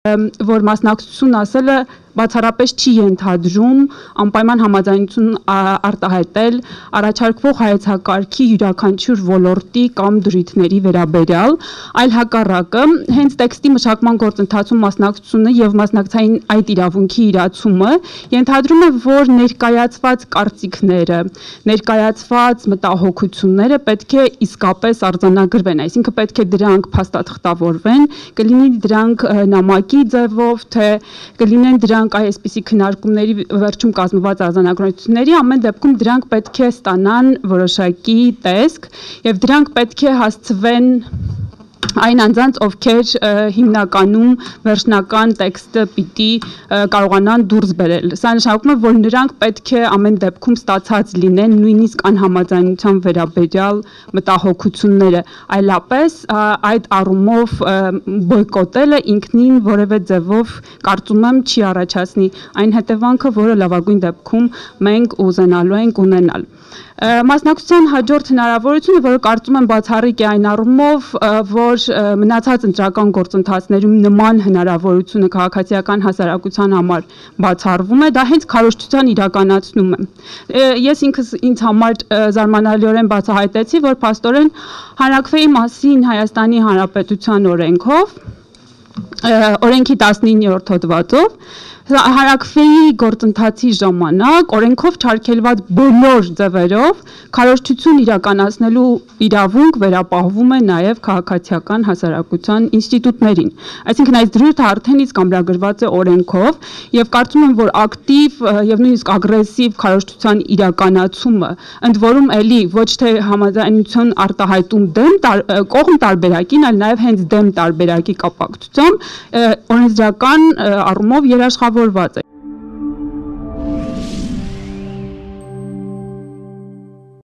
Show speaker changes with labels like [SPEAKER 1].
[SPEAKER 1] որ մասնակցություն ասելը բացառապես չի ենթադրում անպայման համաձայնություն արտահայտել առաջարկվող հայեցակարգի յուրաքանչյուր ոլորտի կամ դրույթների վերաբերյալ, այլ հակառակը հենց տեքստի մշակման գործընթացում մասնակցությունը եւ մասնակցային այդ իրավունքի իրացումը ենթադրում է, որ ներկայացված կարծիքները, ներկայացված մտահոգությունները պետք է իսկապես արձանագրվեն, այսինքն պետք է դրանք փաստաթղթավորվեն, կլինի դրանք նամակի ձևով, թե կլինեն դրանք այսպիսի քննարկումների վերջում կազմված արձանագրությունների, ամեն դեպքում դրանք պետք է ստանան որոշակի տեսք եւ դրանք պետք է հասցվեն այն անձանց, ովքեր հիմնականում վերջնական տեքստը պիտի կարողանան դուրս բերել։ Սա նշանակում է, որ նրանք պետք է ամեն դեպքում ստացած լինեն նույնիսկ անհամաձայնության վերաբերյալ մտահոգությունները, այլապես այդ առումով բոյկոտելը ինքնին որևէ ձևով կարծում եմ չի առաջացնի այն հետևանքը, որը լավագույն դեպքում մենք ուզենալու ենք ունենալ։ Մասնակցության հաջորդ հնարավորությունը, որը կարծում եմ բացառիկ է այն առումով, որ մնացած ընտրական գործընթացներում նման հնարավորությունը քաղաքացիական հասարակության համար բացառվում է, դա հենց քարոզչության իրականացնում է։ Ես ինքս ինձ համար զարմանալիորեն բացահայտեցի, որ փաստորեն հանրաքվեի մասին Հայաստանի Հանրապետության օրենքի 19-րդ հոդվածով հանրաքվեի գործընթացի ժամանակ օրենքով չարգելված բոլոր ձևերով քարոզչություն իրականացնելու իրավունք վերապահվում է նաև քաղաքացիական հասարակության ինստիտուտներին։ Այսինքն այս դրույթը արդեն իսկ ամրագրված է օրենքով եւ կարծում եմ, որ ակտիվ եւ նույնիսկ ագրեսիվ քարոզչության իրականացումը, ընդ որում էլի ոչ թե համաձայնություն արտահայտում կողմ տարբերակին, այլ նաև հենց դեմ տարբերակի կապակցությամբ օրենսդրական առումով երաշխավորված է։